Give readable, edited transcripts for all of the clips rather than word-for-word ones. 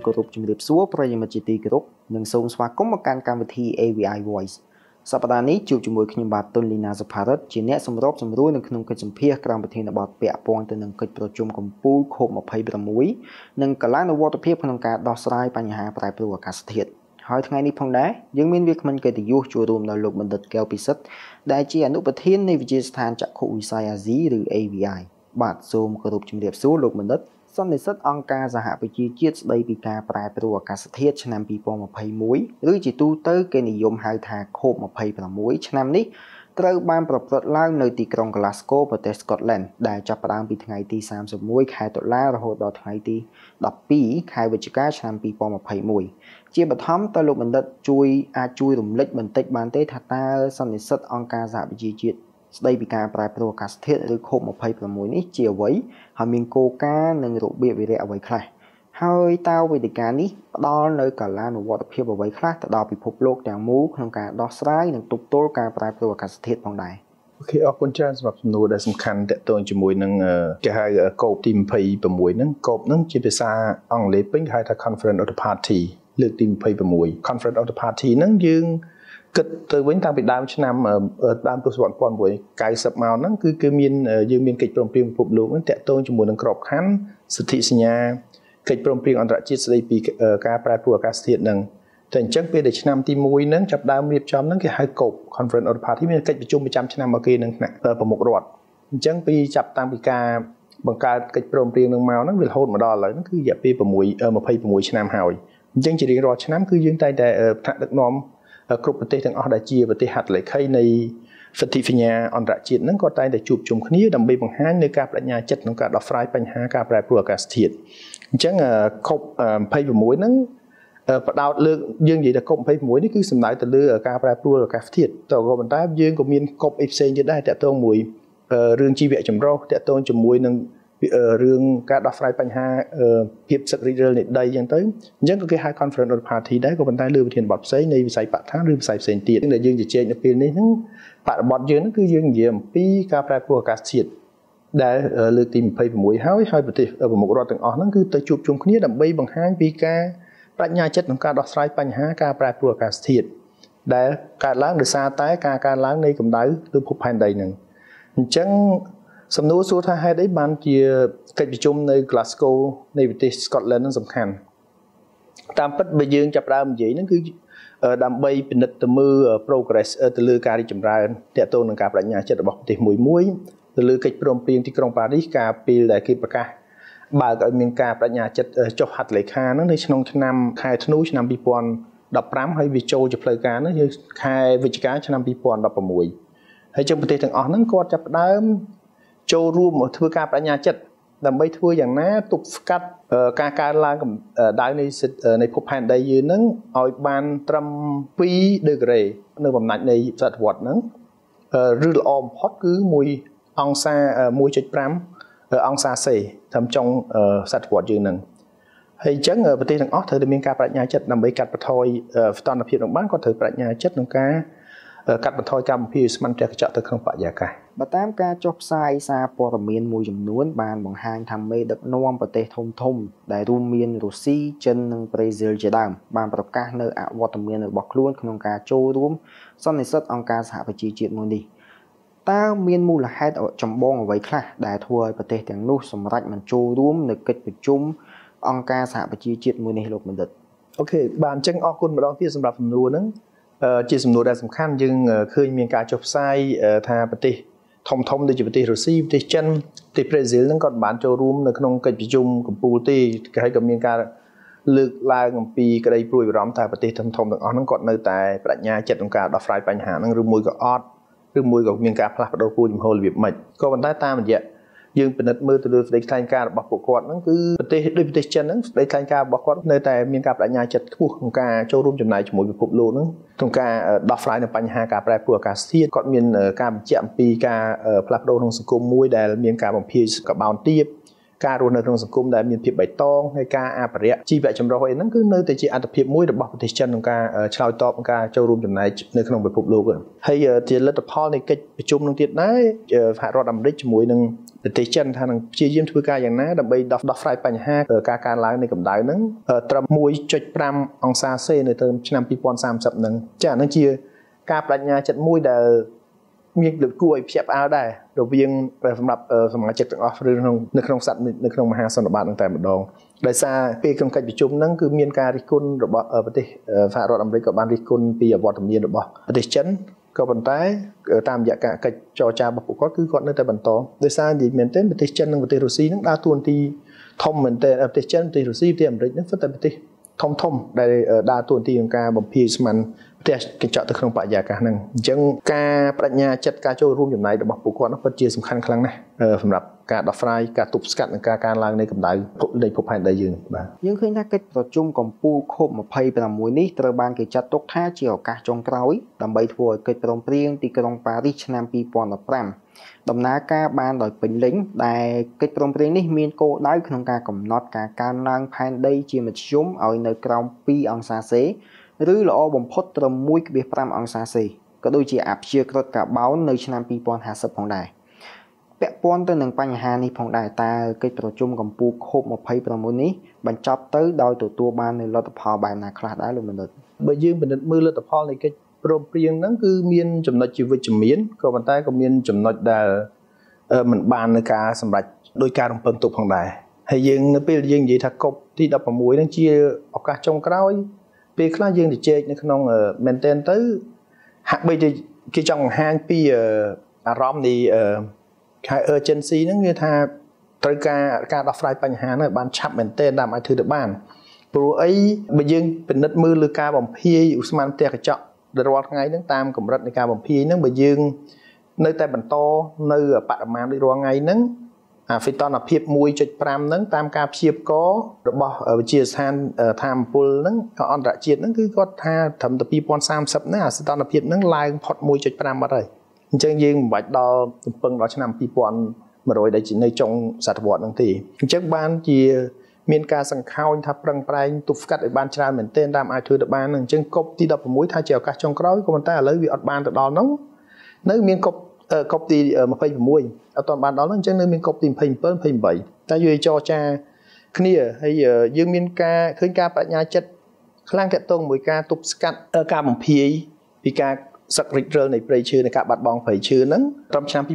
គោរពជំរាបសួរប្រិយមិត្តជាទីគោរពនិងសូមស្វាគមន៍មកកាន់កម្មវិធី AVI Voice សប្តាហ៍នេះជួបជាមួយខ្ញុំបាទតុនលីណាសុផារិតជាអ្នកសម្របសម្រួលនៅក្នុងកិច្ចសម្ភាសក្រមប្រធានបទពាក់ព័ន្ធទៅនឹងកិច្ចប្រជុំកំពូល COP26 និងកលានុវត្តភាពក្នុងការដោះស្រាយបញ្ហាប្រែប្រួលអាកាសធាតុហើយថ្ងៃនេះផងដែរយើងមានវាគ្មិនកិត្តិយសចូលរួមដោយលោកបណ្ឌិតកែវពិសិដ្ឋដែលជាអនុប្រធាននៃវិទ្យាស្ថានចក្ខុវិស័យអាស៊ីឬ AVI បាទសូមគោរពជំរាបសួរលោកបណ្ឌិតសន្និសីទអង្គការសហប្រជាជាតិស្តីពីការប្រែប្រួលអាកាសធាតុឆ្នាំ2021ឬជាទូទៅគេនិយមហៅថា COP26 ឆ្នាំនេះត្រូវបានប្រព្រឹត្តឡើងនៅទីក្រុង Glasgow ប្រទេស Scotland ដែលចាប់ផ្ដើមពីថ្ងៃទី31ខែតុលារហូតដល់ថ្ងៃទី12ខែវិច្ឆិកាឆ្នាំ2021ជាបឋមតើលោកបណ្ឌិតអាចជួយរំលឹកបន្តិចបានទេថាតើសន្និសីទអង្គការសហប្រជាជាតិស្តីពីការប្រែប្រួលអាកាសធាតុឬ COP26 នេះជាអ្វីហើយមានគោលការណ៍និងរបៀបវិរៈអ្វីខ្លះហើយតើវេទិកានេះផ្ដល់នៅកាលានុវត្តភាពអ្វីខ្លះទៅដល់ពិភពលោកទាំងមូលក្នុងការដោះស្រាយនិងទប់ទល់ការប្រែប្រួលអាកាសធាតុផងដែរអូខេអរគុណច្រើនសម្រាប់សំណួរដែលសំខាន់ទាក់ទងជាមួយនឹងគេហៅ COP ទី26ហ្នឹង COP ហ្នឹងជាភាសាអង់គ្លេសពេញគេហៅថា Conference of the Party លើកទី26 Conference of the Party ហ្នឹងយើងគិតទៅវិញតាំងពីដើមឆ្នាំដើមទសវត្សរ៍1990មកហ្នឹងគឺយើងមានកិច្ចព្រមព្រៀងពិភពលោកហ្នឹងតាក់ទងជាមួយនឹងក្របខ័ណ្ឌសន្ធិសញ្ញាកិច្ចព្រមព្រៀងអន្តរជាតិស្តីពីការប្រែប្រួលអាកាសធាតុហ្នឹងតែអញ្ចឹងពេលដែលឆ្នាំទី1ហ្នឹងចាប់ដើមរៀបចំហ្នឹងគេហៅ COP Conference of the Party មានកិច្ចប្រជុំប្រចាំឆ្នាំមកគេនឹងថ្នាក់ប្រមុខរដ្ឋអញ្ចឹងពីចាប់តាំងពីការបង្កើតកិច្ចព្រមព្រៀងនឹងមកហ្នឹងវារហូតមកដល់ឥឡូវហ្នឹងគឺរយៈពេល26ឆ្នាំហើយអញ្ចឹងជារៀងរាល់ឆ្នាំគឺយើងតែងតែថ្នាក់ដឹកនាំគ្រប់ប្រទេសទាំងអស់ដែលជាប្រទេសហត្ថលេខីនៃសន្ធិសញ្ញាអន្តរជាតិហ្នឹងក៏តែងតែជួបជុំគ្នាដើម្បីបង្ហាញនៅការបដិញ្ញាចិត្តក្នុងការដោះស្រាយបញ្ហាការប្រែប្រួលអាកាសធាតុអញ្ចឹង COP26 ហ្នឹងបដោតលើកយើងនិយាយថា COP26 នេះគឺសំដៅទៅលើការប្រែប្រួលអាកាសធាតុតើក៏ប៉ុន្តែយើងក៏មាន COP ផ្សេងទៀតដែរតាក់ទងមួយរឿងជីវៈចម្រុះតាក់ទងជាមួយនឹងរឿងការដោះស្រាយបញ្ហាភាពសឹករីករាលនៃដីអញ្ចឹងទៅអញ្ចឹងក៏គេហៅ Conference of the Party ដែរក៏ប៉ុន្តែលើវិធានបទផ្សេងនៃវិស័យបរិស្ថានឬវិស័យផ្សេងទៀតដែលយើងជជែកនៅពេលនេះហ្នឹងបរិបទយើងហ្នឹងគឺយើងនិយាយអំពីការប្រែប្រួលអាកាសធាតុដែលលើកទី26ហើយប្រទេសប្រមុខរដ្ឋទាំងអស់ហ្នឹងគឺទៅជួបជុំគ្នាដើម្បីបង្ហាញពីការបញ្ញាចិត្តក្នុងការដោះស្រាយបញ្ហាការប្រែប្រួលអាកាសធាតុដែលកើតឡើងដោយសារតែការកើនឡើងនៃកម្ដៅលើភពផែនដីហ្នឹងអញ្ចឹងសំណួរសួរថាហេតុអីបានជាកិច្ចប្រជុំនៅ Glasgow នៃប្រទេស Scotland នឹងសំខាន់តាមពិតបើយើងចាប់ផ្ដើមនិយាយហ្នឹងគឺដើម្បីពិនិត្យទៅមើល progress ទៅលើការរីកចម្រើនទាក់ទងនឹងការបដិញ្ញាចិត្តរបស់ប្រទេសមួយទៅលើកិច្ចព្រមព្រៀងទីក្រុងប៉ារីសកាលពេលដែលគេប្រកាសបើកឲ្យមានការបដិញ្ញាចិត្តចុះហត្ថលេខាហ្នឹងនៅក្នុងឆ្នាំខែធ្នូឆ្នាំ2015ហើយវាចូលជាផ្លូវការហ្នឹងគឺខែវិច្ឆិកាឆ្នាំ2016ហើយចឹងប្រទេសទាំងអស់ហ្នឹងគាត់ចាប់ផ្ដើមចូលរួមធ្វើការបដិញ្ញាចិត្តដើម្បីធ្វើយ៉ាងណាទប់ស្កាត់ការកើនឡើងកម្ដៅនៃភពផែនដីយើងហ្នឹងឲ្យបានត្រឹម2ដឺក្រេនៅបំណាច់នៃសតវត្សហ្នឹងឬល្អបំផុតគឺ1អង្សា 1.5 អង្សាសេត្រឹមចុងសតវត្សយើងហ្នឹងហើយអញ្ចឹងប្រទេសទាំងអស់ត្រូវតែមានការបដិញ្ញាចិត្តដើម្បីកាត់បន្ថយស្ថានភាពនឹងបានគាត់ត្រូវបដិញ្ញាចិត្តក្នុងការកាត់បន្ថយការបំភាយឧស្ម័នផ្ទះកញ្ចក់ទៅក្នុងបរិយាកាសបើតាមការចុះផ្សាយសារព័ត៌មានមួយចំនួនបានបង្ហាញថាមេដឹកនាំប្រទេសធំដែលរួមមានរុស្ស៊ីចិននិងប្រេស៊ីលជាដើមបានប្រកាសនៅអវត្តមានរបស់ខ្លួនក្នុងការចូលរួមសន្និសីទអង្គការសហប្រជាជាតិមួយនេះតើមានមូលហេតុចម្បងអ្វីខ្លះដែលធ្វើឲ្យប្រទេសទាំងនោះសម្រេចមិនចូលរួមនៅកិច្ចប្រជុំអង្គការសហប្រជាជាតិមួយនេះលោកបណ្ឌិតអូខេបាទអញ្ចឹងអរគុណម្ដងទៀតសម្រាប់សំណួរហ្នឹងជាសំណួរដែលសំខាន់យើងឃើញមានការចុះផ្សាយថាប្រទេសធំដូចជាប្រទេសរុស្ស៊ីប្រទេសចិនប្រទេសប្រេស៊ីលហ្នឹងក៏បានចូលរួមនៅក្នុងកិច្ចប្រជុំកំពូលទេហើយក៏មានការលើកឡើងអំពីក្តីព្រួយបារម្ភថាប្រទេសធំទាំងអស់ហ្នឹងគាត់នៅតែបដិញ្ញាចិត្តក្នុងការដោះស្រាយបញ្ហាហ្នឹងឬមួយក៏អត់ឬមួយក៏មានការផ្លាស់ប្ដូរគោលជំហររបៀបម៉េចក៏ប៉ុន្តែតាមរយៈយើងពិនិត្យមើលទៅលើសេចក្តីថ្លែងការណ៍របស់ពួកគាត់ហ្នឹងគឺប្រទេសចិនហ្នឹងសេចក្តីថ្លែងការណ៍របស់គាត់នៅតែមានការបដិញ្ញាចិត្តខ្ពស់ក្នុងការចូលរួមចំណែកជាមួយពិភពលោកហ្នឹងក្នុងការដោះស្រាយនៅបញ្ហាការប្រែប្រួលអាកាសធាតុគាត់មានការបញ្ជាក់អំពីការផ្លាស់ប្ដូរក្នុងសង្គមមួយដែលមានការបំភាយកាបូនទាបការរស់នៅក្នុងសង្គមដែលមានភាពបៃតងហើយការអភិរក្សជីវៈចម្រុះអីហ្នឹងគឺនៅតែជាអត្ថប្រយោជន៍មួយរបស់ប្រទេសចិនក្នុងការឆ្លើយតបនឹងការចូលរួមចំណែកនៅក្នុងពិភពលោកហើយជាលទ្ធផលនៃកិច្ចប្រជុំនឹងទៀតដែរសហរដ្ឋអាមេរិកជាមួយនឹងប្រទេសចិនថានឹងព្យាយាមធ្វើការយ៉ាងណាដើម្បីដោះស្រាយបញ្ហាការកើនឡើងនៃកម្ដៅហ្នឹងត្រឹម 1.5 អង្សាសេនៅទៅឆ្នាំ2030ហ្នឹងចា៎ហ្នឹងជាការបដិញ្ញាចិត្តមួយដែលមានលើកគួរឲ្យភ្ញាក់ផ្អើលដែររវាងសម្រាប់សមាជិកទាំងអស់នៅក្នុងមហាសន្និបាតនឹងតែម្ដងដោយសារពេលក្នុងកិច្ចប្រជុំហ្នឹងគឺមានការរិះគន់របស់ប្រទេសសហរដ្ឋអាមេរិកក៏បានរិះគន់ពីអវត្តមានរបស់ប្រទេសចិនក៏ប៉ុន្តែតាមរយៈការកិច្ចចរចារបស់ពួកគាត់គឺគាត់នៅតែបន្តដោយសារនិយាយមែនទែនប្រទេសចិននិងប្រទេសរុស្ស៊ីហ្នឹងដើរតួនាទីធំមែនទែនប្រទេសចិនប្រទេសរុស្ស៊ីប្រទេសអាមេរិកហ្នឹងគឺតែប្រទេសធំដែលដើរតួនាទីក្នុងការបំភាយស្មានផ្ទះកញ្ចក់ទៅក្នុងបរិយាកាសហ្នឹងអញ្ចឹងការបដិញ្ញាចិត្តការចូលរួមចំណែករបស់ពួកគាត់នោះពិតជាសំខាន់ខ្លាំងណាស់សម្រាប់ការដោះស្រាយការទប់ស្កាត់និងការកើនឡើងនៃកម្ដៅនៃភពផែនដីយើងបាទយើងឃើញថាកិច្ចប្រជុំកំពូល COP26 នេះត្រូវបានគេចាត់ទុកថាជាឱកាសចុងក្រោយដើម្បីធ្វើឲ្យកិច្ចព្រមព្រៀងទីក្រុងប៉ារីសឆ្នាំ2015ដំណើរការបានដោយពេញលេញដែលកិច្ចព្រមព្រៀងនេះមានគោលដៅក្នុងការកំណត់ការកើនឡើងផែនដីជាមធ្យមឲ្យនៅក្រោម2អង្សាសេឬល្អបំផុតត្រឹម 1.5 អង្សាសេក៏ដូចជាអព្យាក្រឹតកាបូននៅឆ្នាំ2050ផងដែរពាក់ព័ន្ធទៅនឹងបញ្ហានេះផងដែរតើកិច្ចប្រជុំកំពូល COP26 នេះបញ្ចប់ទៅដោយទទួលបាននូវលទ្ធផលបែបណាខ្លះដែរលោកមនិតបើយើងពិនិត្យមើលលទ្ធផលនៃកិច្ចព្រមព្រៀងហ្នឹងគឺមានចំណុចជាវិជ្ជមានក៏ប៉ុន្តែក៏មានចំណុចដែលមិនបាននៅការសម្រេចដោយការរំពឹងទុកផងដែរហើយយើងនៅពេលយើងនិយាយថា COP ទី16ហ្នឹងជាឱកាសចុងក្រោយពេលខ្លះយើងទៅជែកនៅក្នុងមែនតែនទៅហាក់បីតែគេចង់បង្ហាញពីអារម្មណ៍នៃurgency ហ្នឹងគឺថាត្រូវការដោះស្រាយបញ្ហាហ្នឹងឲ្យបានឆាប់មែនតែនដើម្បីឲ្យធ្វើទៅបានព្រោះអីបើយើងពិនិត្យមើលលើការបំភាយឧស្ម័នផ្ទះកញ្ចក់រាល់ថ្ងៃហ្នឹងតាមកម្រិតនៃការបំភាយហ្នឹងបើយើងនៅតែបន្តនៅបរិមាណដូចរាល់ថ្ងៃហ្នឹងអាហ្វីតនភាព 1.5 ហ្នឹងតាមការព្យាករណ៍របស់វិទ្យាស្ថានថាមពលហ្នឹងអន្តរជាតិហ្នឹងគឺគាត់ថាត្រឹមតែ2030ហ្នឹងអាហ្វីតនភាពហ្នឹងឡើងផុត 1.5 បាត់ហើយអញ្ចឹងយើងមិនបាច់ដល់ទំពឹងដល់ឆ្នាំ2100ដែលជានៅចុងសតវត្សហ្នឹងទេអញ្ចឹងបានជាមានការសង្ខោញថាប្រឹងប្រែងទប់ស្កាត់ឲ្យបានច្រើនមែនទែនតាមអាចធ្វើទៅបានអញ្ចឹងកុបទី16ថាជាឱកាសចុងក្រោយក៏ប៉ុន្តែឥឡូវវាអត់បានទៅដល់នោះនៅមានកុបទី26អត់ទាន់បានដល់នោះអញ្ចឹងនៅមានកុបទី27 28តែយើងចរចាគ្នាហើយយើងមានការឃើញការបញ្ញាចិត្តខ្លាំងតាក់ទងជាមួយការទប់ស្កាត់ការបំភាយពីការសឹករិចរិលនៃព្រៃឈើនៃការបាត់បង់ព្រៃឈើហ្នឹងត្រឹមឆ្នាំ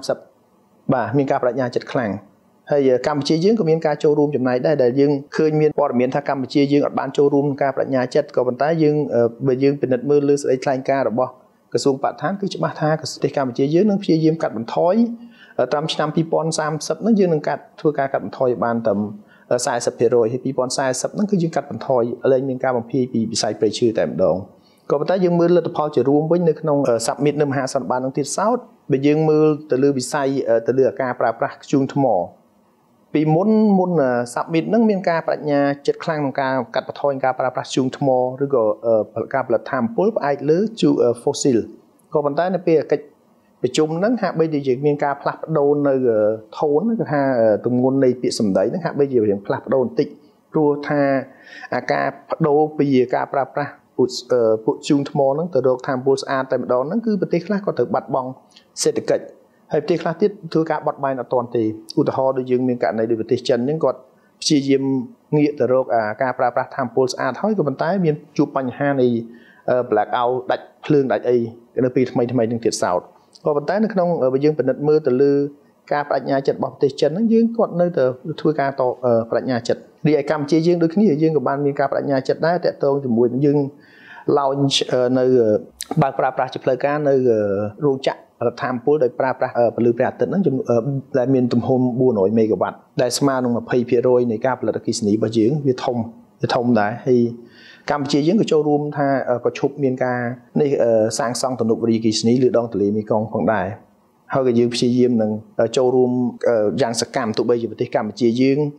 2030បាទមានការបញ្ញាចិត្តខ្លាំងហើយកម្ពុជាយើងក៏មានការចូលរួមចំណែកដែរដែលយើងឃើញមានព័ត៌មានថាកម្ពុជាយើងអត់បានចូលរួមក្នុងការបញ្ញាចិត្តក៏ប៉ុន្តែយើងបើយើងពិនិត្យមើលលើសេចក្តីថ្លែងការណ៍របស់ក្រសួងបរិស្ថានគឺច្បាស់ថាប្រទេសកម្ពុជាយើងនឹងព្យាយាមកាត់បន្ថយត្រឹមឆ្នាំ2030ហ្នឹងយើងនឹងធ្វើការកាត់បន្ថយបានត្រឹម 40% ហើយ2040ហ្នឹងគឺយើងកាត់បន្ថយលែងមានការបំភាយពីវិស័យព្រៃឈើតែម្ដងក៏ប៉ុន្តែយើងមើលលទ្ធផលជារួមវិញនៅក្នុង Summit នៅមហាសន្និបាតនឹងទៀតសោតបើយើងមើលទៅលើវិស័យទៅលើការប្រើប្រាស់ធ្យូងថ្មពីមុន Summit ហ្នឹងមានការបញ្ញាចិត្តខ្លាំងក្នុងការកាត់បន្ថយការប្រើប្រាស់ធ្យូងថ្មឬក៏ការផលិតថាមពលផ្អែកលើ fossil ក៏ប៉ុន្តែនៅពេលកិច្ចប្រជុំហ្នឹងហាក់បីជាយើងមានការផ្លាស់ប្ដូរនៅថូនគឺថាទម្ងន់នៃពាក្យសម្ដីហ្នឹងហាក់បីជាយើងផ្លាស់ប្ដូរបន្តិចព្រោះថាការបដូរពីការប្រើប្រាស់ពួកធ្យូងថ្មហ្នឹងទៅរកថាមពលស្អាតតែម្ដងហ្នឹងគឺប្រទេសខ្លះក៏ត្រូវបាត់បង់សេដ្ឋកិច្ចហើយប្រទេសខ្លះទៀតធ្វើការបត់បែនអត់ទាន់ទេឧទាហរណ៍ដូចយើងមានករណីដូចប្រទេសចិនហ្នឹងគាត់ព្យាយាមងាកទៅរកការប្រើប្រាស់ថាមពលស្អាតហើយក៏ប៉ុន្តែមានជួបបញ្ហានៃ black out ដាច់ភ្លើងដាច់អីនៅពេលថ្មីនឹងទៀតសោតក៏ប៉ុន្តែនៅក្នុងបើយើងពិនិត្យមើលទៅលើការបដិញ្ញាចិត្តរបស់ប្រទេសចិនហ្នឹងយើងគាត់នៅតែធ្វើការបដិញ្ញាចិត្តរីឯកម្ពុជាយើងដូចគ្នាយើងក៏បានមានការបដិញ្ញាចិត្តដែរតាក់ទងជាមួយនឹងយើង launch នៅបើកប្រើប្រាស់ជាផ្លូវការនៅរោងចក្ររដ្ឋាភិបាលដោយប្រើប្រាស់ពន្លឺព្រះអាទិត្យហ្នឹងដែលមានទំហំ400មេហ្គាវ៉ាត់ដែលស្មើនឹង 20% នៃការផលិតអគ្គិសនីរបស់យើងវាធំដែរហើយកម្ពុជាយើងក៏ចូលរួមថាក៏ឈប់មានការនេះសាងសង់ទំនប់វារីអគ្គិសនីលើដងទន្លេមេគង្គផងដែរហើយក៏យើងព្យាយាមនឹងចូលរួមយ៉ាងសកម្មទោះបីជាប្រទេសកម្ពុជាយើង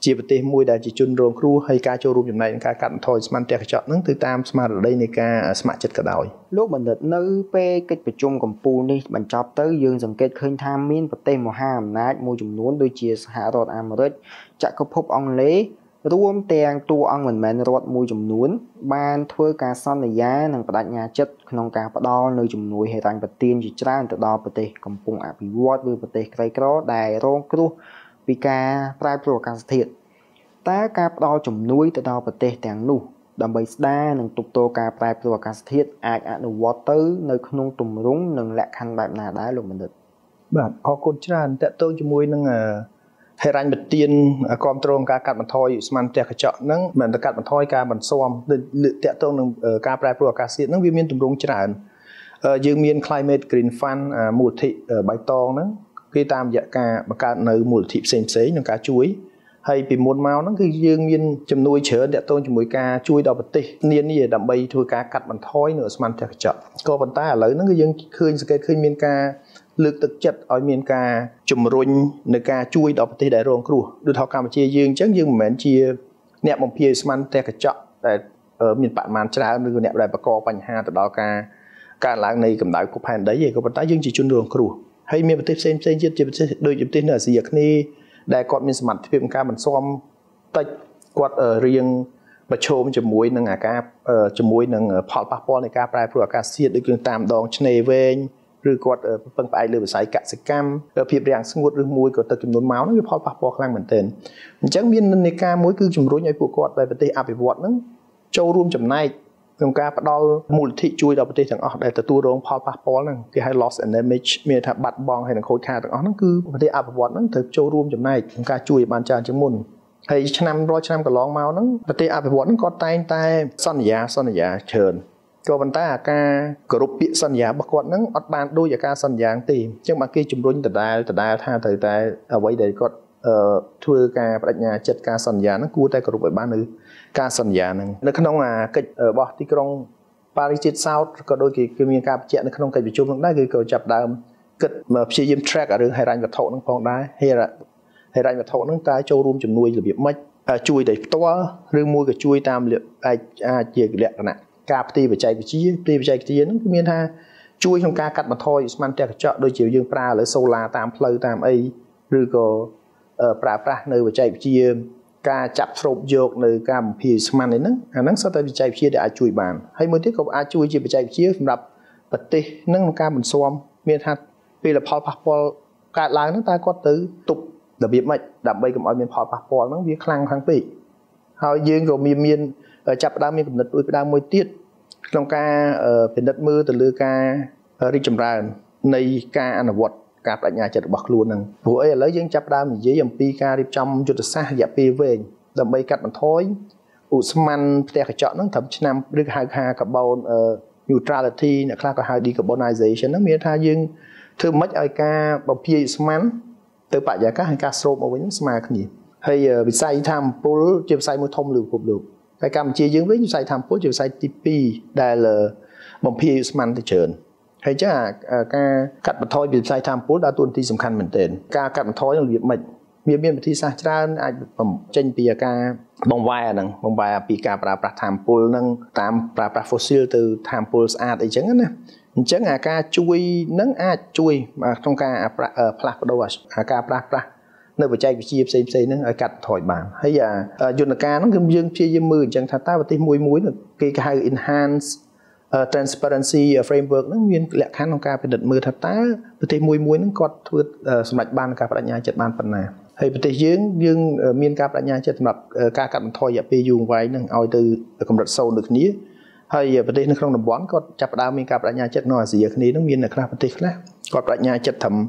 ជាប្រទេសមួយដែលជាជនរងគ្រោះហើយការចូលរួមចំណែកក្នុងការកាត់បន្ថយស្មានផ្ទះកញ្ចក់ហ្នឹងគឺតាមស្មារតីនៃការស្ម័គ្រចិត្តក៏ដោយលោកបណ្ឌិតនៅពេលកិច្ចប្រជុំកំពូលនេះបញ្ចប់ទៅយើងសង្កេតឃើញថាមានប្រទេសមហាអំណាចមួយចំនួនដូចជាសហរដ្ឋអាមេរិកចក្រភពអង់គ្លេសរួមទាំងតួអង្គមិនមែនរដ្ឋមួយចំនួនបានធ្វើការសន្យានិងបដិញ្ញាចិត្តក្នុងការផ្ដល់នូវជំនួយហិរញ្ញប្បទានជាច្រើនទៅដល់ប្រទេសកំពុងអភិវឌ្ឍឬប្រទេសក្រីក្រដែលរងគ្រោះពីការប្រែប្រួលអាកាសធាតុតើការផ្ដល់ជំនួយទៅដល់ប្រទេសទាំងនោះដើម្បីស្ដារនិងទប់ទល់ការប្រែប្រួលអាកាសធាតុអាចអនុវត្តទៅនៅក្នុងទម្រង់និងលក្ខខណ្ឌបែបណាដែរលោកបណ្ឌិតបាទអរគុណច្រើនតើតើជាមួយនឹងហិរញ្ញប្បទានគ្រប់គ្រងការកាត់បន្ថយស្មានផ្ទះកញ្ចក់ហ្នឹងមិនតែកាត់បន្ថយការបន្ស៊ាំលើកតាក់ទងនឹងការប្រែប្រួលអាកាសធាតុហ្នឹងវាមានទម្រង់ច្រើនយើងមាន Climate Green Fund មូលនិធិបៃតងហ្នឹងគេតាមរយៈការបង្កើតនៅមូលនិធិផ្សេងនឹងការជួយហើយពីមុនមកហ្នឹងគឺយើងមានជំនួយច្រើនតាក់ទងជាមួយការជួយដល់ប្រទេសនានាដើម្បីធ្វើការកាត់បន្ថយនៅស្មានផ្ទះកញ្ចក់ក៏ប៉ុន្តែឥឡូវហ្នឹងគឺយើងសង្កេតឃើញមានការលើកទឹកចិត្តឲ្យមានការជំរុញនៅការជួយដល់ប្រទេសដែលរងគ្រោះដូចថាកម្ពុជាយើងអញ្ចឹងយើងមិនមែនជាអ្នកបំភាយស្មានផ្ទះកញ្ចក់ដែលមានបរិមាណច្រើនឬអ្នកដែលបង្កបញ្ហាទៅដល់ការកើនឡើងនៃកម្ដៅភពផែនដីទេក៏ប៉ុន្តែយើងជាជនរងគ្រោះហើយមានប្រទេសផ្សេងទៀតជាប្រទេសដូចប្រទេសនៅអាស៊ីអាគ្នេយ៍ដែលគាត់មានសមត្ថភាពក្នុងការបន្ស៊ាំតិចគាត់រៀងប្រឈមជាមួយនឹងជាមួយនឹងផលប៉ះពាល់នៃការប្រែប្រួលអាកាសធាតុដូចគឺតាមដងឆ្នេរវែងឬគាត់ពឹងផ្អែកលើវិស័យកសិកម្មភាពរាំងស្ងួតឬមួយក៏ទឹកចំនួនមកហ្នឹងវាផលប៉ះពាល់ខ្លាំងមែនទែនអញ្ចឹងមាននិន្នាការមួយគឺជំរុញឲ្យពួកគាត់ដែលប្រទេសអភិវឌ្ឍហ្នឹងចូលរួមចំណែកក្នុងការផ្ដល់មូលនិធិជួយដល់ប្រទេសទាំងអស់ដែលទទួលរងផលប៉ះពាល់ហ្នឹងគេហៅ loss and damage មានថាបាត់បង់ហើយនឹងខូចខាតទាំងអស់ហ្នឹងគឺប្រទេសអភិវឌ្ឍហ្នឹងត្រូវចូលរួមចំណែកក្នុងការជួយឲ្យបានច្រើនជាងមុនហើយឆ្នាំរាល់ឆ្នាំកន្លងមកហ្នឹងប្រទេសអភិវឌ្ឍហ្នឹងគាត់តែងតែសន្យាច្រើនក៏ប៉ុន្តែការគោរពពាក្យសន្យារបស់គាត់ហ្នឹងអត់បានដូចអាការសន្យាទេអញ្ចឹងបើគេជំរុញដដែលថាត្រូវតែអ្វីដែលគាត់ធ្វើការបដិញ្ញាចិត្តការសន្យាហ្នឹងគួរតែគោរពឲ្យបាននៅការសន្យាហ្នឹងនៅក្នុងកិច្ចរបស់ទីក្រុងប៉ារីសជាតិសោតក៏ដូចគេមានការបញ្ជាក់នៅក្នុងកិច្ចប្រជុំហ្នឹងដែរគឺក៏ចាប់ដើមគិតព្យាយាម track រឿងហិរញ្ញវត្ថុហ្នឹងផងដែរហិរញ្ញវត្ថុហ្នឹងតើចូលរួមជំនួយរបៀបម៉េចជួយដោយផ្ទាល់ឬមួយក៏ជួយតាមអាចជាលក្ខណៈការផ្ទេរបច្ចេកវិទ្យាហ្នឹងគឺមានថាជួយក្នុងការកាត់បន្ថយស្មានផ្ទះកញ្ចក់ដូចជាយើងប្រើឥឡូវសូឡាតាមផ្លូវតាមអីឬក៏ប្រើប្រាស់នៅបច្ចេកវិទ្យាការចាប់ស្រូបយកនៅការបំភាយស្មាននេះអាហ្នឹងសុទ្ធតែបច្ចេកវិទ្យាដែលអាចជួយបានហើយមួយទៀតក៏អាចជួយជាបច្ចេកវិទ្យាសម្រាប់ប្រទេសហ្នឹងក្នុងការបន្ស៊ាំមានថាពេលផលប៉ះពាល់កើតឡើងហ្នឹងតើគាត់ទៅទប់របៀបម៉េចដើម្បីកុំឲ្យមានផលប៉ះពាល់ហ្នឹងវាខ្លាំងពេកហើយយើងក៏មានចាប់ផ្ដើមមានគំនិតផ្ដើមមួយទៀតក្នុងការពិនិត្យមើលទៅលើការរីកចម្រើននៃការអនុវត្តការបដិញ្ញាចិត្តរបស់ខ្លួនហ្នឹងព្រោះឥឡូវយើងចាប់ផ្ដើមនិយាយអំពីការរៀបចំយុទ្ធសាស្ត្ររយៈពេលវែងដើម្បីកាត់បន្ថយឧស្ម័នផ្ទះកញ្ចក់ហ្នឹងត្រឹមឆ្នាំឬហៅថា carbon neutrality អ្នកខ្លះក៏ហៅ decarbonization ហ្នឹងមានថាយើងធ្វើម៉េចឲ្យការបំភាយឧស្ម័នទៅបរិយាកាសហើយការស្រូបមកវិញស្មើគ្នាហើយវិស័យថាមពលជាវិស័យមួយធំលើពិភពលោកតែកម្ពុជាយើងវិញវិស័យថាមពលជាវិស័យទី2ដែលបំភាយឧស្ម័នទៅច្រើនហើយចឹងការកាត់បន្ថយវិស័យថាមពលដើរតួនាទីសំខាន់មែនទែនការកាត់បន្ថយនឹងរបៀបម៉េចមានវិធីសាស្ត្រច្រើនអាចចេញពីការបង្វែរពីការប្រើប្រាស់ថាមពលនឹងតាមប្រើប្រាស់ fossil ទៅថាមពលស្អាតអីចឹងណាអញ្ចឹងការជួយនឹងអាចជួយក្នុងការផ្លាស់ប្ដូរការប្រើប្រាស់នៅបច្ចេកវិទ្យាផ្សេងហ្នឹងឲ្យកាត់បន្ថយបានហើយយន្តការហ្នឹងគឺយើងព្យាយាមមើលអញ្ចឹងថាតើប្រទេសមួយគេហៅ enhance transparency framework ហ្នឹងមានលក្ខខណ្ឌក្នុងការពិនិត្យមើលថាតើប្រទេសមួយហ្នឹងគាត់ធ្វើសម្រេចបានការបដិញ្ញាចិត្តបានប៉ុណ្ណាហើយប្រទេសយើងមានការបដិញ្ញាចិត្តសម្រាប់ការកាត់បន្ថយរយៈពេលយូរអង្វែងហ្នឹងឲ្យទៅកម្រិត0ដូចគ្នាហើយប្រទេសនៅក្នុងតំបន់គាត់ចាប់ផ្ដើមមានការបដិញ្ញាចិត្តនៅអាស៊ីអាគ្នេយ៍ហ្នឹងមាននៅខ្លះប្រទេសខ្លះគាត់បដិញ្ញាចិត្តត្រឹម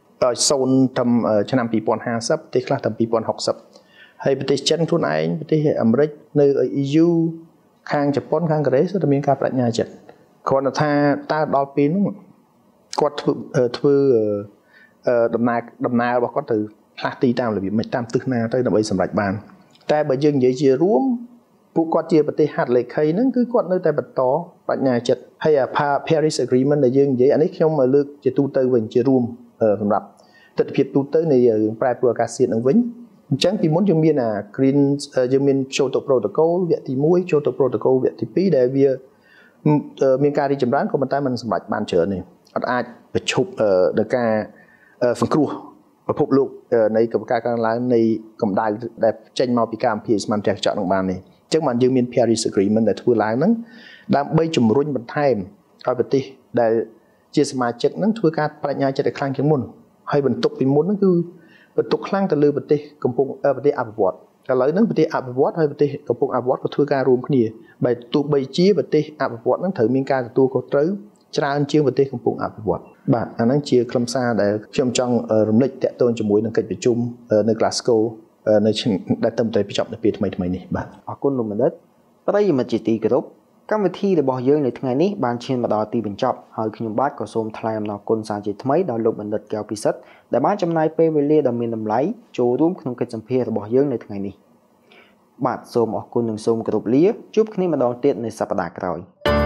0ត្រឹមឆ្នាំ2050ប្រទេសខ្លះត្រឹម2060ហើយប្រទេសចិនខ្លួនឯងប្រទេសអាមេរិកនៅ EU ខាងជប៉ុនខាងកូរ៉េសុទ្ធតែមានការបដិញ្ញាចិត្តគ្រាន់តែថាតើដល់ពេលនោះគាត់ធ្វើដំណើររបស់គាត់ទៅផ្លាស់ទីតាមរបៀបមិនតាមទិសណាទៅដើម្បីសម្រេចបានតែបើយើងនិយាយជារួមពួកគាត់ជាប្រទេសហត្ថលេខីហ្នឹងគឺគាត់នៅតែបន្តបញ្ញាចិត្តហើយParis Agreement ដែលយើងនិយាយអានេះខ្ញុំលើកជាទូទៅវិញជារួមសម្រាប់ទស្សនវិជ្ជាទូទៅនៃប្រែប្រួលអាកាសធាតុនឹងវិញអញ្ចឹងពីមុនយើងមានអា green យើងមាន Kyoto Protocol វគ្គទី1 Kyoto Protocol វគ្គទី2ដែលវាមានការរីកចម្រើនក៏ប៉ុន្តែมันសម្រេចបានច្រើនទេអត់អាចប្រឈប់ដល់ការសង្គ្រោះពិភពលោកនៃការកើនឡើងនៃកម្ដៅដែលចេញមកពីការអំភាយស្មានផ្ទះកញ្ចក់នឹងបានទេអញ្ចឹងបានយើងមាន Paris Agreement ដែលធ្វើឡើងហ្នឹងដើម្បីជំរុញបន្ថែមឲ្យប្រទេសដែលជាសមាជិកហ្នឹងធ្វើការបដិញ្ញាចិត្តឲ្យខ្លាំងជាងមុនហើយបន្ទុកពីមុនហ្នឹងគឺបន្ទុកខ្លាំងទៅលើប្រទេសប្រទេសអភិវឌ្ឍឥឡូវហ្នឹងប្រទេសអភិវឌ្ឍហើយប្រទេសកំពុងអភិវឌ្ឍក៏ធ្វើការរួមគ្នាបើទោះបីជាប្រទេសអភិវឌ្ឍហ្នឹងត្រូវមានការទទួលខុសត្រូវច្រើនជាងប្រទេសកំពុងអភិវឌ្ឍបាទអាហ្នឹងជាខ្លឹមសារដែលខ្ញុំចង់រំលឹកតាក់ទងជាមួយនឹងកិច្ចប្រជុំនៅ Glasgow នៅដែលតែបញ្ចប់នៅពេលថ្មីនេះបាទអរគុណលោកបណ្ឌិតប្រិយមិត្តជាទីគោរពកម្មវិធីរបស់យើងនៅថ្ងៃនេះបានឈានមកដល់ទីបញ្ចប់ហើយខ្ញុំបាទក៏សូមថ្លែងអំណរគុណសាជាថ្មីដល់លោកបណ្ឌិតកែវពិសិដ្ឋដែលបានចំណាយពេលវេលាដ៏មានតម្លៃចូលរួមក្នុងកិច្ចសម្ភាសន៍របស់យើងនៅថ្ងៃនេះបាទសូមអរគុណនិងសូមគោរពលាជួបគ្នាម្ដងទៀតនៅសប្តាហ៍ក្រោយ